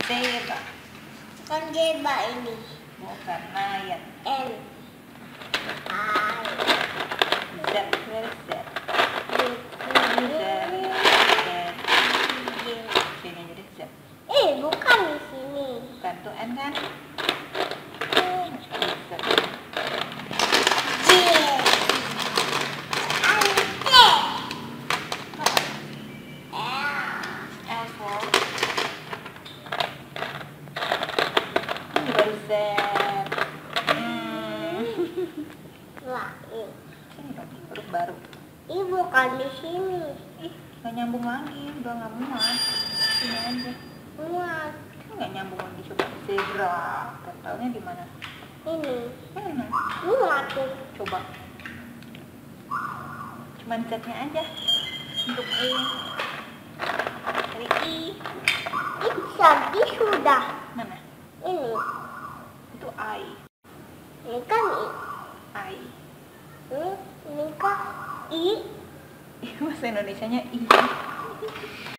Zebra. Kan zebra ini. Bukan lion. N. I. Z. Where is Z? Z. Z. Sini jadi Z. Bukan di sini. Bukan tuh N kan? Z. J. T. L for. Ini baru Z. Lain. Sini dong, huruf baru. Ini bukan di sini. Ih, nggak nyambung lagi, udah nggak muat. Sini aja. Muat. Ini nggak nyambung lagi, coba zebra. Totalnya di mana? Ini. Mana? Muat tuh. Coba. Cuman Z-nya aja. Untuk E. Dari I. Itu tadi sudah. Mana? Ini. Itu I. Ini kan I. I. Ini kan I. Bahasa Indonesianya I.